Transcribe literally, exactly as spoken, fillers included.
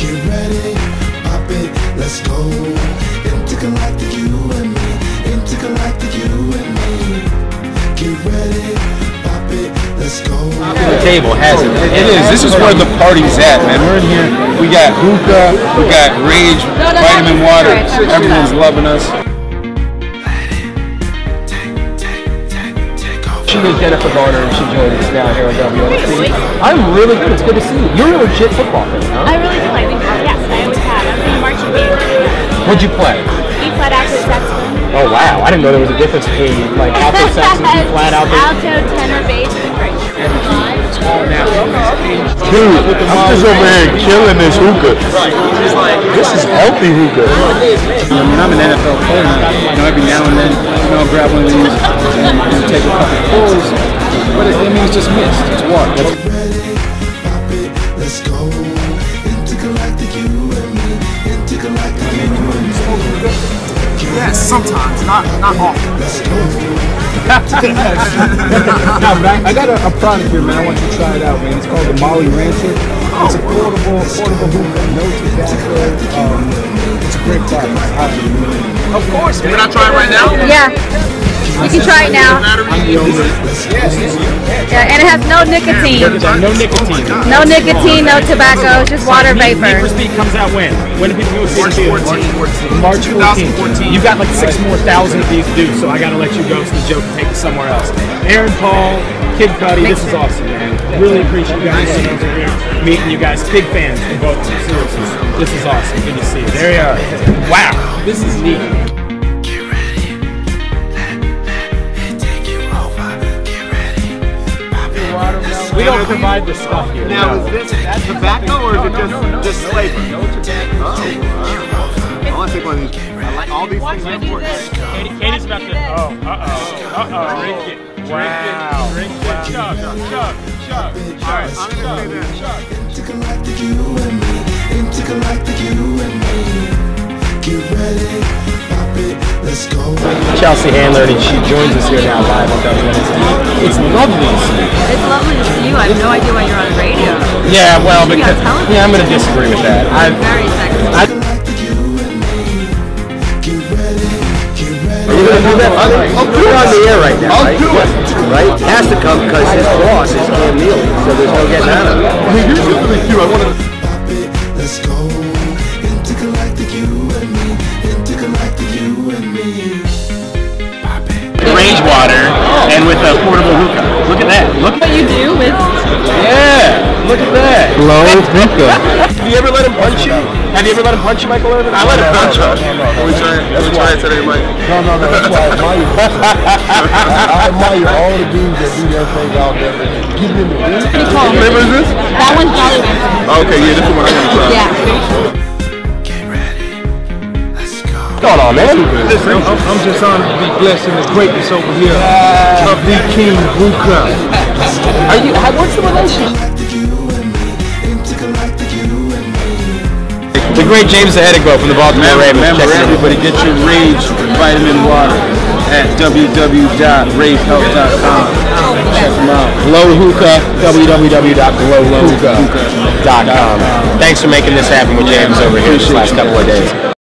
Get ready, pop it, let's go. Intergalactic, you and me. Intergalactic, you and me. Get ready, pop it, let's go. The table has it. It is. This is where the party's at, man. We're in here. We got hookah. We got rage, vitamin water. Everyone's loving us. She is Jennifer Garner, and she joins us now here on W N C. I'm really good. It's good to see you. You're a legit football fan, huh? I really do. I think, yes, I always have. I'm in marching band. What'd you play? B flat, alto, saxophone. Oh wow! I didn't know there was a difference between like alto sax and B flat, alto. Alto, tenor, bass, and bridge. Dude, I'm just over here killing this hookah. This is healthy hookah. I mean, I'm an N F L player. You know, every now and then, you know, I'll grab one of these and you know, take a couple pulls. But it, I mean, it's just mist. It's water. That's ready, pop it, let's go. Intergalactic, you and me. Intergalactic, you and me. Yes, sometimes, not not often. Let's go. Now, man, I got a, a product here, man. I want you to try it out, man. It's called the Molly Rancher. It's a portable, portable hookah, no tobacco. Um, it's a great product. It's hot. Of course. Can I try it right now? Yeah. You can try it now. Yeah, and it has no nicotine. No nicotine. No nicotine, no tobacco, it's just water Need vapor. for Speed comes out when? When do people go see March it? fourteenth. March twenty fourteenth. fourteen. You got like six more thousand of these dudes, so I gotta let you go to the joke and take it somewhere else. Aaron Paul, Kid Cudi, this is awesome, man. Really appreciate you guys coming over here, meeting you guys. Big fans of both of you. Seriously. This is awesome. Good to see you. There you are. Wow, this is neat. We don't provide the stuff here. Now, no. is this tobacco or is it just, no, no, no, just no, flavor? No tobacco. Oh, wow. I want to take one of these. I like all these things are important. Katie, Katie's about to. Oh, uh oh. Uh oh. Drink it. Wow. Drink it. Chug, chug, chug, chug. All right, I'm going to say that. Intergalactic, you and me. Intergalactic, you and me. Get ready, pop it, let's go. Chelsea Handler, and she joins us here now live on W N C. It's lovely to see you. It's lovely to see you. I have no idea why you're on the radio. Yeah, well, You because got television. yeah, I'm going to disagree with that. I, Very sexy. I, Intergalactic, you and me. Get ready, get ready. Are you going to do that? I'll put it on the air right now, right? I'll do it. Right? It has to come because his boss is Cam Neely, so there's no getting out of it. I mean, you're really cute. I want to. Pop it, let's go. Intergalactic, you and me. Intergalactic, you and me. Pop it. Range water and with a portable hookah. Look at that. Look What you do with Yeah, look at that. Low hookah. Have you ever let him punch you? Have you ever let him punch you, Michael Irvin? I let him punch us. Can we try it? Can we try it today, Mike? No, no, no. That's why I admire. I admire all the dudes that do their thing out there. Give them the pretty What cool. flavor is this? That one's Jolly Rancher. Okay, yeah, this is what I want to try. Yeah. Get ready, let's go. What's going on, man? Listen, I'm, I'm just honored to be blessed in the greatness over here of the King Hookah. Are you? How, what's the relationship? Intergalactic, you and me. Intergalactic, you and me. The great James Ihedigbo from the Baltimore Ravens. Remember, everybody, get your Rage vitamin water at w w w dot rave health dot com. Check them out. Glow Hookah, w w w dot glow hookah dot com. Thanks for making this happen with James over here these last couple of days.